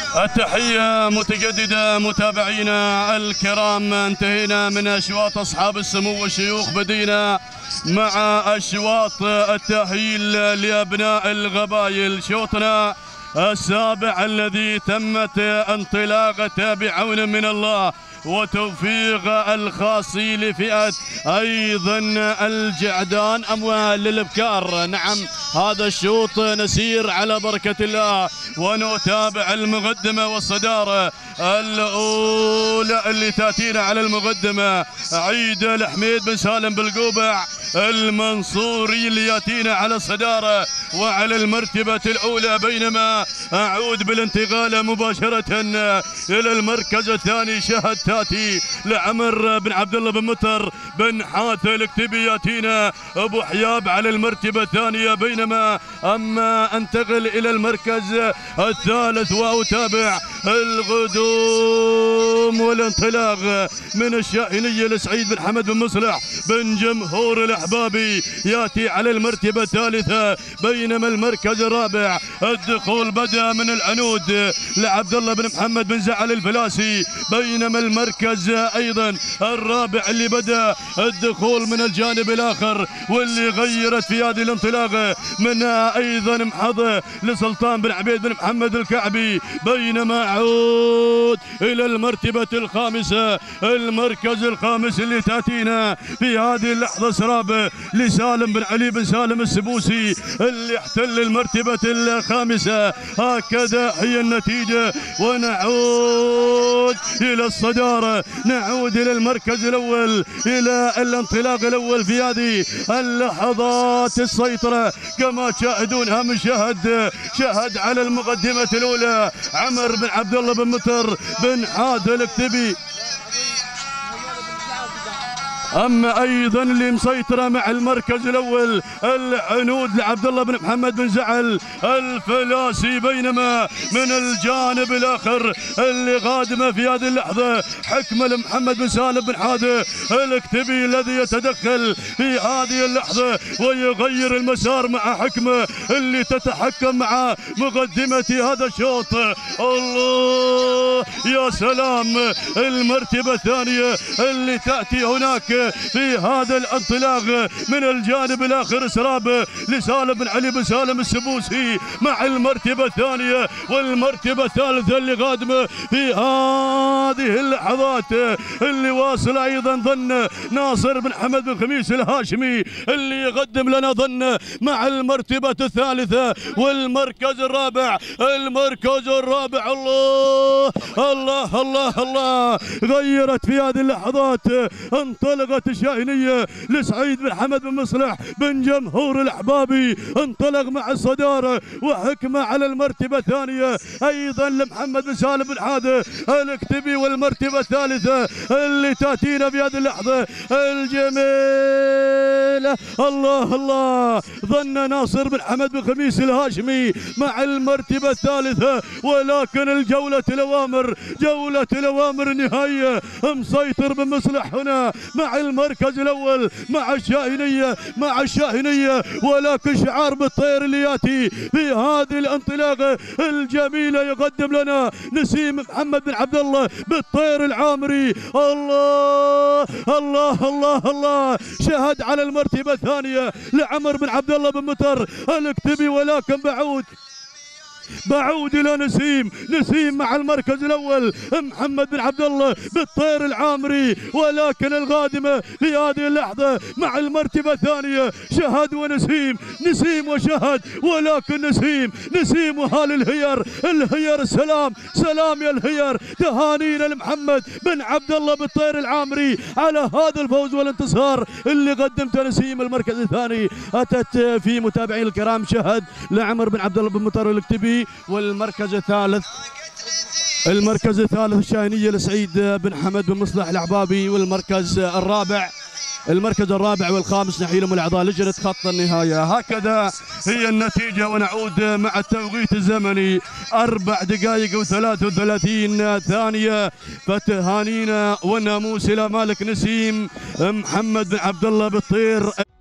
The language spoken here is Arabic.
التحية متجددة متابعينا الكرام. انتهينا من أشواط أصحاب السمو والشيوخ، بدينا مع أشواط التأهيل لأبناء القبائل. شوطنا السابع الذي تمت انطلاقته بعون من الله وتوفيق الخاصي لفئة أيضا الجعدان أموال للإبكار. نعم، هذا الشوط نسير على بركة الله ونتابع المقدمة والصدارة الأولى اللي تأتينا على المقدمة عيد الحميد بن سالم بالقوبع المنصوري اللي يأتينا على الصدارة وعلى المرتبة الأولى، بينما أعود بالانتقال مباشرة إلى المركز الثاني. شهد تاتي لعمر بن عبد الله بن مطر بن حاث الاكتبي، ياتينا ابو حياب على المرتبه الثانيه، بينما اما انتقل الى المركز الثالث واتابع القدوم والانطلاق من الشاهنيه لسعيد بن حمد بن مصلح بن جمهور الاحبابي، ياتي على المرتبه الثالثه، بينما المركز الرابع الدخول بدا من العنود لعبد الله بن محمد بن زعل الفلاسي، بينما المركز ايضا الرابع اللي بدا الدخول من الجانب الاخر واللي غيرت في هذه الانطلاقه من ايضا محظه لسلطان بن عبيد بن محمد الكعبي، بينما عود الى المرتبه الخامسه، المركز الخامس اللي تاتينا في هذه اللحظه سراب لسالم بن علي بن سالم السبوسي اللي احتل المرتبه الخامسه. هكذا هي النتيجه، ونعود الى الصداره، نعود الى المركز الاول، الى الانطلاق الاول في هذه اللحظات. السيطره كما تشاهدونها من شهد على المقدمه الاولى عمر بن عبد الله بن مطر بن حاث الاكتبي، اما ايضا اللي مسيطره مع المركز الاول العنود لعبد الله بن محمد بن زعل الفلاسي، بينما من الجانب الاخر اللي قادمه في هذه اللحظه حكمه لمحمد بن سالم بن حاده الاكتبي الذي يتدخل في هذه اللحظه ويغير المسار مع حكمه اللي تتحكم مع مقدمه هذا الشوط. الله يا سلام، المرتبه الثانيه اللي تاتي هناك في هذا الانطلاق من الجانب الاخر سراب لسالم بن علي بن سالم السبوسي مع المرتبه الثانيه والمرتبه الثالثه اللي قادمه في هذه اللحظات، اللي واصل ايضا ظن ناصر بن حمد بن خميس الهاشمي اللي يقدم لنا ظن مع المرتبه الثالثه والمركز الرابع. المركز الرابع الله الله الله الله، غيرت في هذه اللحظات، انطلقت الشاهنيه لسعيد بن حمد بن مصلح بن جمهور الاحبابي، انطلق مع الصداره وحكمه على المرتبه الثانيه ايضا لمحمد بن سالم بن حاده الاكتبي، والمرتبه الثالثه اللي تاتينا في هذه اللحظه الجميله الله الله ظن ناصر بن حمد بن خميس الهاشمي مع المرتبه الثالثه، ولكن الجوله الاوامر جوله الاوامر النهائيه، مسيطر بن مصلح هنا مع المركز الاول مع الشاهنيه ولكن شعار بالطير اللي ياتي في هذه الانطلاقه الجميله يقدم لنا نسيم محمد بن عبد الله بالطير العامري. الله الله الله الله، شهد على المرتبه الثانيه لعمر بن عبد الله بن مطر الاكتبي، ولكن بعود الى نسيم مع المركز الاول محمد بن عبد الله بالطير العامري، ولكن القادمه في هذه اللحظه مع المرتبه الثانيه شهد ونسيم وشهد، ولكن نسيم وهال الهير سلام يا الهير، تهانينا لمحمد بن عبد الله بالطير العامري على هذا الفوز والانتصار اللي قدمته نسيم. المركز الثاني اتت في متابعين الكرام شهد لعمر بن عبد الله بن مطر الاكتبي، والمركز الثالث الشاهنيه لسعيد بن حمد بن مصلح الاحبابي، والمركز الرابع والخامس نحيلهم الاعضاء لجنه خط النهايه. هكذا هي النتيجه، ونعود مع التوقيت الزمني 4 دقائق و33 ثانيه، فتهانينا والناموس الى مالك نسيم محمد بن عبد الله بالطير.